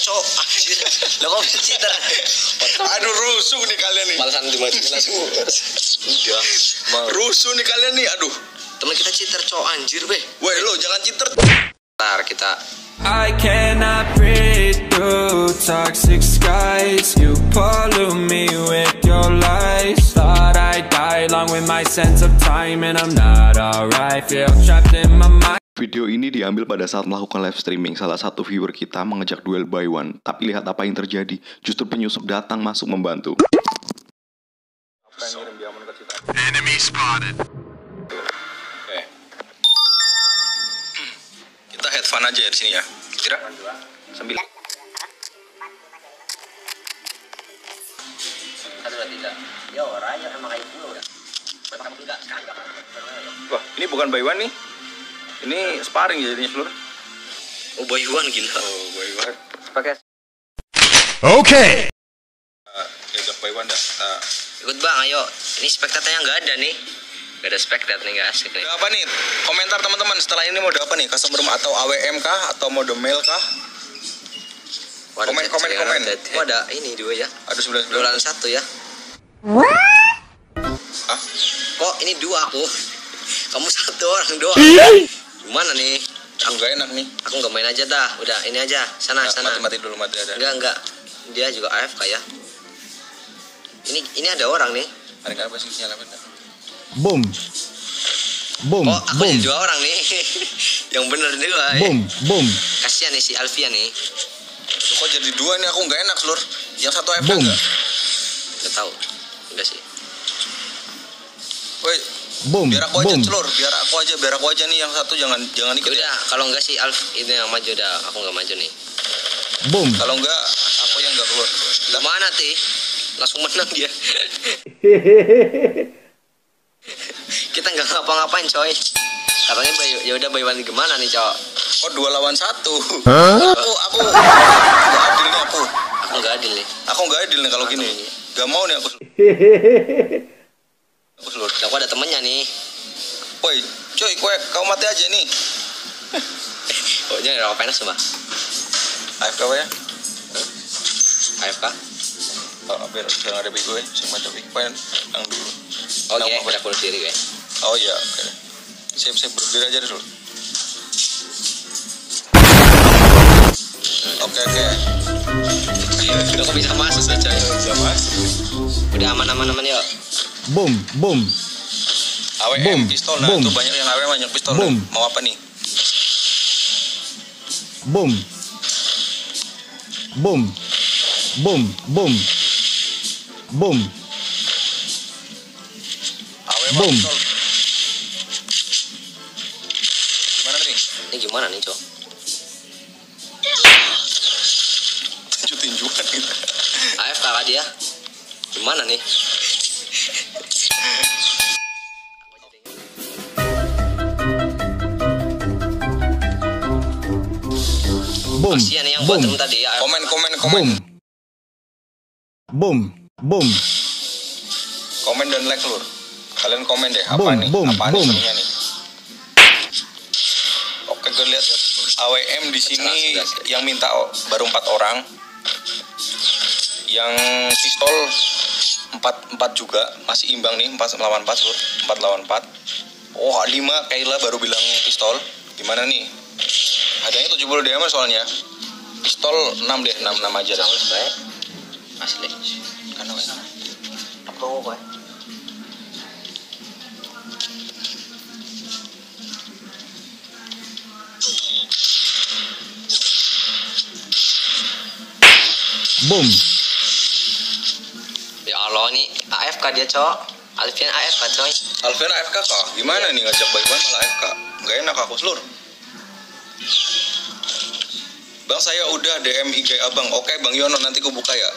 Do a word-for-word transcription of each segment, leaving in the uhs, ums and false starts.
cok. Anjir. Lah kok bisa cheater? Aduh rusuh nih kalian nih. Malasan dimasukin langsung. Udah. Rusuh nih kalian nih. Aduh. Temen kita cheater cok anjir weh. Woi lo jangan cheater. Ntar kita. I cannot breathe through toxic skies. You pollute me with your lies. Thought I'd die along with my sense of time, and I'm not alright. Feel trapped in my mind. Video ini diambil pada saat melakukan live streaming. Salah satu viewer kita mengajak duel by one. Tapi lihat apa yang terjadi. Justru penyusup datang masuk membantu. Enemy spotted. Oke. Kita have fun aja di sini ya. Kira sembilan. Satu dua tiga. Yo raya emang kayak gue udah. Berapa tiga sekali. Wah ini bukan by one nih. Ini sparring jadinya seluruh. Oh by one gila. Oh by one. Pakai. Oke. Uh, ya by one dah. Uh. Ikut bang, ayo. Ini spektatornya nggak ada nih. Nggak ada spektator nih, nggak asik nih. Udah apa nih? Komentar teman-teman setelah ini mode apa nih? Custom room atau A W M kah? Atau mode mail kah? Waduh, komen komen komen. Oh ada ini dua ya. Ada sebelah dua lawan satu ya. Hah? Kok ini dua aku? Kamu satu orang doang. Gimana nih? Aku gak enak nih. Aku nggak main aja dah. Udah ini aja. Sana Nggak, sana. Mati mati dulu mati ada. Enggak enggak. Dia juga A F K ya. Ini ini ada orang nih. Ada kan pasti nyala benar. Boom. Boom. Oh aku boom. ini dua orang nih. Yang bener dua. Boom. Boom. Kasihan nih si Alfian nih. Tuh, kok jadi dua nih? Aku nggak enak seluruh. Yang satu A F K Boom. enggak? Nggak tahu. Enggak sih. Woi. Boom. Biar aku aja Boom. celur. Biar aku aja. Biar aku aja nih yang satu jangan jangan ikut. Udah Ya. kalau enggak si Alf itu yang maju dah. Aku nggak maju nih. Boom. Kalau enggak aku yang nggak keluar. Dah. Mana ti? Langsung menang dia. Kita nggak ngapa-ngapain coy. Katanya ya udah by one gimana nih cowok? Oh dua lawan satu. Huh? Aku aku nggak adil nih aku. Aku nggak adil nih. Aku nggak adil nih kalau gini. Gak mau nih aku. Aku seluruh. Aku ada temennya nih. Woi, coy, kue kau mati aja nih. Oh jangan apa penas coba. A F K ya? A F K? Oh, biar jangan ada bego ya, sama coba poin yang dulu. Oke, okay, kita bunuh diri guys. Oh iya, oke. Okay. Siap siap berdiri aja dulu. Oke oke. Udah kok bisa masuk ya coy? Bisa masuk. Udah aman-aman aman yuk. Boom. Boom. A W M Boom. pistol, nah Boom. tuh banyak yang A W M banyak pistol. Boom. Nih. Mau apa nih? Boom. Boom. Boom. Boom. Boom. A W M Boom. pistol. Gimana nih? Ini gimana nih cowok? Tinju-tinjuan gitu. A F K kah dia? Gimana nih? Boom. Kasihan yang Boom. bottom tadi ya. Komen komen komen. Boom. Boom. Boom. Komen dan like lur. Kalian komen deh apa Boom, nih? boom, apa boom. nih serunya nih? Oke, gue lihat ya. A W M di sini yang minta baru empat orang. Yang pistol empat empat juga masih imbang nih empat lawan empat lur. empat lawan empat. Oh, lima Kayla baru bilang pistol. Gimana nih? Harganya tujuh puluh D M soalnya. Pistol enam deh, enam enam aja dah. Baik. Asli. Karena wes. Apa kok? Boom. Ya Allah ini A F K dia cowok. Alfian A F K coy. Alvin A F K kah? Gimana nih ngajak baik-baik malah A F K? Gak enak aku seluruh. Bang saya udah D M I G abang. Oke Bang Yono nanti aku buka ya.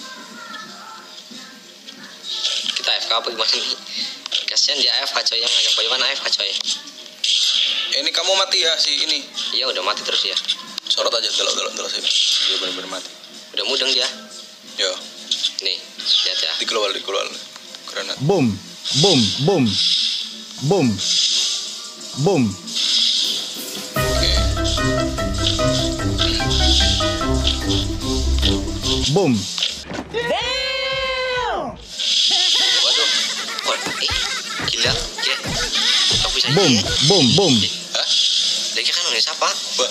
Kita A F K apa gimana nih? Kasihan dia A F K coy yang ngajak bayi A F K coy. Eh, ini kamu mati ya si ini. Iya udah mati terus ya. Sorot aja delok-delok delok sih. Dia benar-benar mati. Udah mudeng dia. Yo, Nih, lihat ya. dikeluar dikeluar. Granat. Boom. Boom. Boom. Boom. Boom. Oke. boom. Waduh. Waduh. Eh, gila. Gila. Kok bisa Boom, ini? boom, boom. Hah? Lagi kan nulis apa? Ba.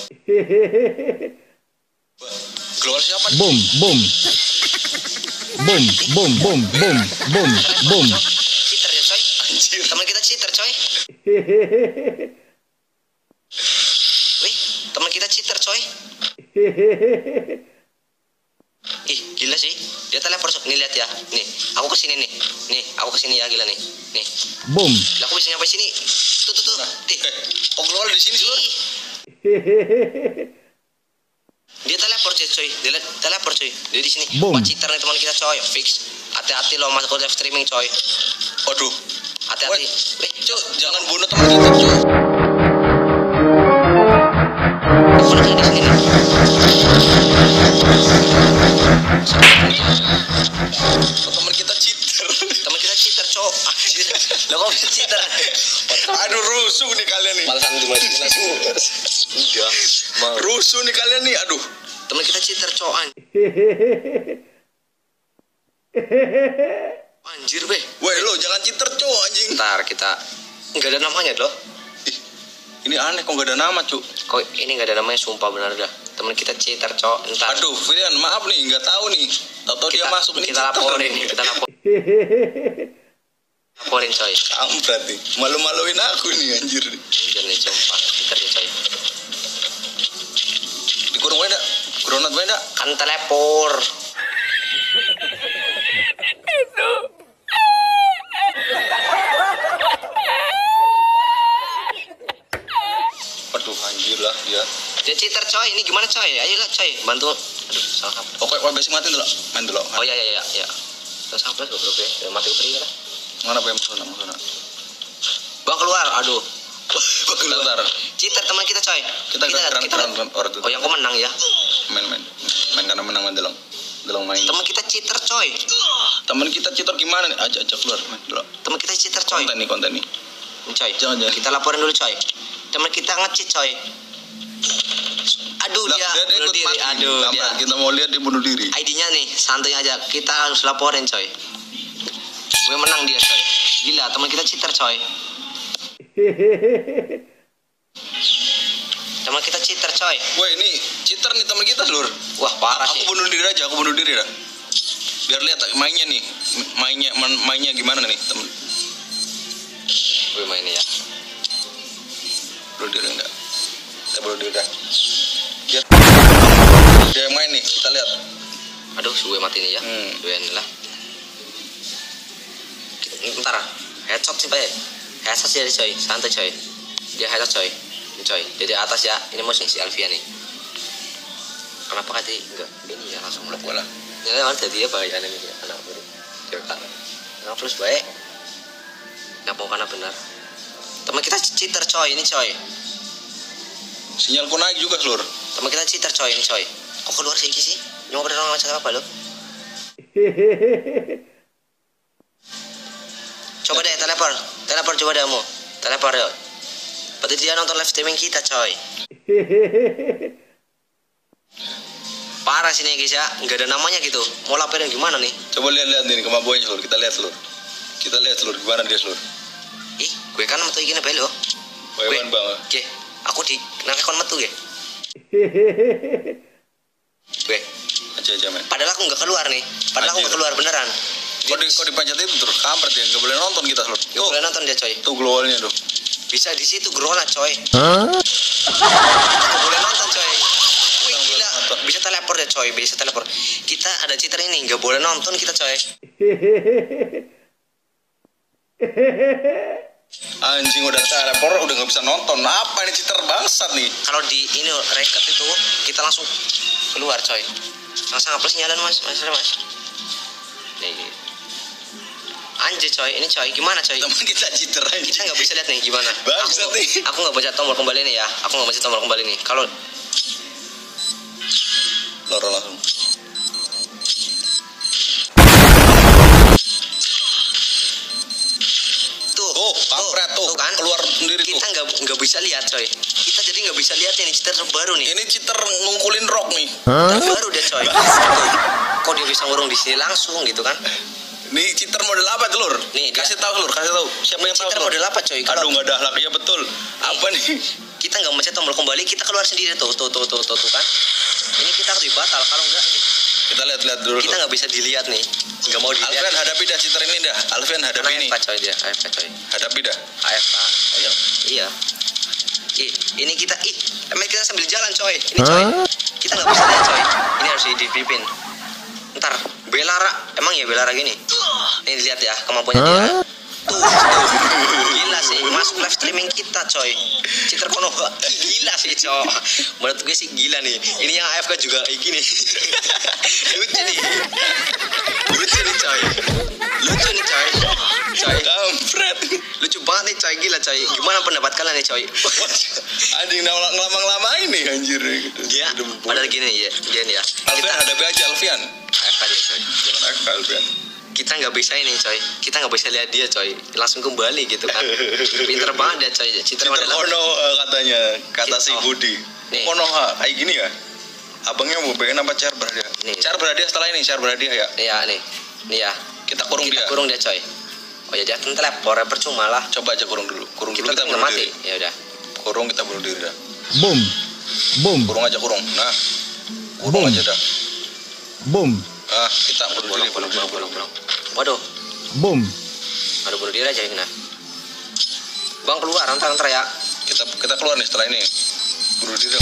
Ba. Keluar siapa nih? Boom, boom. Boom, boom, boom, boom, boom, boom. Cheater ya coy. Anjir. Teman kita cheater coy. Wih, teman kita cheater coy. Ih, gila sih. Dia teleport. Nih lihat ya. Nih, aku kesini nih. Nih, aku kesini ya, gila nih. Nih. Boom. Lah aku bisa nyampe sini. Tuh tuh tuh. Ih. Eh, kok keluar di sini sih? Ih. Dia teleport ya coy. Dia le- teleport coy. Dia di sini. Boom. Wah, cheater nih teman kita coy. Fix. Hati-hati lo masuk live streaming coy. Waduh. Hati-hati. Weh, Cuk, jangan bunuh teman kita, Cuk. Aku udah di sini nih. Oh, teman kita cheater. Teman kita cheater coy. Anjir. Lah kok bisa cheater? Aduh, rusuh nih kalian nih. Balasan di mana? Udah. Mau. Rusuh nih kalian nih. Aduh. Teman kita cheater coy. Anjir be. Woi, lo jangan cheater, Cuk, anjing. Ntar kita nggak ada namanya loh. Ih, ini aneh kok nggak ada nama, Cuk. Kok ini nggak ada namanya, sumpah benar dah. Teman kita cheater coy. Ntar. Aduh, Firian, maaf nih, nggak tahu nih. Tahu-tahu dia kita, masuk nih. kita laporin nih, kita laporin. Laporin coy. Kampret nih. Malu-maluin aku nih, anjir nih. Anjir nih sumpah. Cheater ya coy. Dikurung aja, Gronat aja. Kan telepor. Aduh, anjir lah dia. Dia cheater coy. Ini gimana coy? Ayolah coy, bantu. Aduh, salah apa? Oke, oke, basic mati dulu. Main dulu. Oh iya iya iya iya. Terus sampai goblok ya. Udah mati ke lah. Mana apa yang musuhnya, musuhnya? Bang keluar. Aduh. Bentar, bentar. Cheater teman kita coy. Kita gerak kita gerak orang tuh. Oh yang kau menang ya. Main, main. Main karena menang main delong. Delong main. Teman kita cheater coy. Temen kita cheater gimana nih? Ajak ajak keluar, main dulu. Teman kita cheater coy. Konten nih, konten nih. Ini, coy. Jangan, jangan. Kita laporin dulu coy. Teman kita nge-cheat coy. Aduh Lah, dia, dia, dia bunuh ikut diri. mati. Aduh Kampret, dia. kita mau lihat dia bunuh diri. I D-nya nih, santuy aja. Kita harus laporin coy. Gue menang dia coy. Gila, teman kita cheater coy. Teman kita cheater coy. Woi, ini cheater nih teman kita, Lur. Wah parah Aku sih. bunuh diri aja, aku bunuh diri dah. Biar lihat mainnya nih. Mainnya main- mainnya gimana nih, temen. Gue main ya. Bunuh diri enggak? Kita bunuh diri dah. Biar dia yang main nih, kita lihat. Aduh, gue mati nih ya. Hmm. Gue lah. Ntar, headshot sih pak. Headshot sih coy, santai coy. Dia headshot coy. Ini coy, dia di atas ya. Ini musuh si Alvia nih. Kenapa kati enggak? Ini ya langsung Blok bola. Ya kan tadi ya bahaya nih anak baru. Coba. Nggak plus baik. Nggak mau karena benar. Teman kita cheater coy, ini coy. Sinyalku naik juga, Lur. Teman kita cheater coy, ini coy. Kok keluar sih sih? Nyoba berang macam apa lo? Coba deh teleport, teleport coba deh kamu, teleport ya. Berarti dia nonton live streaming kita coy. Parah sih nih guys ya, nggak ada namanya gitu. Mau laporin gimana nih? Coba lihat-lihat nih kemampuannya, Lur. Kita lihat, Lur. Kita lihat, Lur. Gimana dia, Lur? Ih, gue kan metu gini belo. Bayan banget. Oke, aku di nang kon metu ge. Gue, Aja aja, men. padahal aku nggak keluar nih. Padahal aku Anjir. nggak keluar beneran. Kok di kok dipencet itu terus kampret ya, nggak boleh nonton kita, Lur. Gak boleh nonton dia coy. Tuh glowalnya tuh. Bisa di situ grona coy. Gak boleh nonton coy. Wih gila, bisa teleport ya coy, bisa teleport. Kita ada cheater ini, nggak boleh nonton kita coy. Anjing udah teleport udah nggak bisa nonton. Apa ini cheater bangsat nih? Kalau di ini record itu kita langsung keluar coy. Langsung hapus nyalain mas, mas, mas. Nih. Anjir coy, ini coy, gimana coy? Teman kita cheater aja. Kita nggak bisa lihat nih gimana. Bangsat aku, nih. Aku nggak baca tombol kembali nih ya. Aku nggak baca tombol kembali nih. Kalau Loro langsung. tuh, Tuh, kampret tuh, kan? keluar sendiri tuh. Kita nggak nggak bisa lihat coy. Kita jadi nggak bisa lihat ini cheater baru nih. Ini cheater ngungkulin rock nih. Cheater baru dia coy. Kok dia bisa ngurung di sini langsung gitu kan. Nih cheater model apa tuh lur? Nih, kasih tahu lur, kasih tahu. Siapa yang tahu? Cheater Lur? model apa coy? Kalau Aduh nggak ada akhlak, ya betul. Apa nih? kita nggak mencet tombol kembali, kita keluar sendiri tuh, tuh, tuh, tuh, tuh, tuh kan. Ini kita harus batal, kalau enggak ini Kita lihat-lihat dulu. kita nggak bisa dilihat nih, nggak mau dilihat. Alfian hadapi dah cheater ini dah. Alfian hadapi ini. A F K coy dia, A F K coy. Hadapi dah. A F K. Ayo. Iya. Ih, ini kita, ih, emang kita sambil jalan coy. Ini coy, kita nggak bisa lihat coy. Ini harus dipipin. Ntar, Belara, emang ya Belara gini. Ini lihat ya kemampuannya dia. Tuh, tuh, gila sih, masuk live streaming kita coy. Cheater Konoha, gila sih coy. Menurut gue sih gila nih. Ini yang A F K juga kayak gini. Lucu nih, lucu nih coy. Lucu nih coy. Coy, Kampret. lucu banget nih coy, gila coy. Gimana pendapat kalian nih coy? Anjing ngelama-ngelama ini anjir. Dia, padahal gini ya, dia nih ya. Alfian hadapi aja Alfian. A F K dia coy. Jangan A F K Alfian. Kita nggak bisa ini coy, kita nggak bisa lihat dia coy, langsung kembali gitu kan. Pinter banget dia coy. Cheater Cheater model Konoha katanya, kata si Oh. Budi. Nih. Konoha kayak gini ya? Abangnya mau pengen apa Char berhadiah? Nih. Char berhadiah setelah ini, Char berhadiah ya. Iya nih, nih ya. Kita kurung Kita dia. kurung dia coy. Oh ya dia kan teleport, percuma lah. Coba aja kurung dulu. Kurung Kita dulu kita tuh nggak bunuh mati. diri. Ya udah. Kurung kita bunuh diri dah. Boom. Boom. Kurung aja kurung. Nah. Kurung Boom. aja dah. Boom. Ah, kita bunuh diri, bunuh diri. Burung, burung, burung. Waduh, Boom. aduh bunuh diri aja ini. Nah. Bang keluar, ntar ntar ya. Kita kita keluar nih setelah ini. Bunuh diri.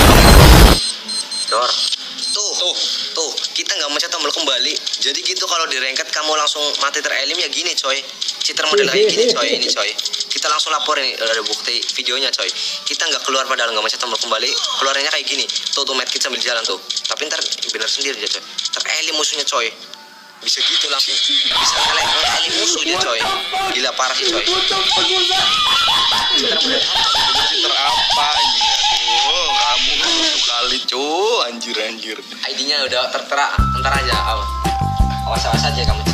Dor. Tuh, Tuh. tuh, kita nggak mencet tombol kembali. Jadi gitu kalau di ranked kamu langsung mati terelim ya gini coy. Cheater model kayak gini coy, ini coy. Kita langsung laporin, udah ada bukti videonya coy. Kita nggak keluar padahal nggak mencet tombol kembali. Keluarnya kayak gini. Tuh tuh medkit sambil jalan tuh. Tapi ntar bener sendiri dia coy. Terelim musuhnya coy. Bisa gitu langsung. Bisa kalian ngelim musuh dia coy. Gila parah sih coy. Cheater model Cheater apa ini? Aduh, kamu sekali cu, anjir anjir. I D-nya udah tertera, ntar aja. Awas awas aja kamu.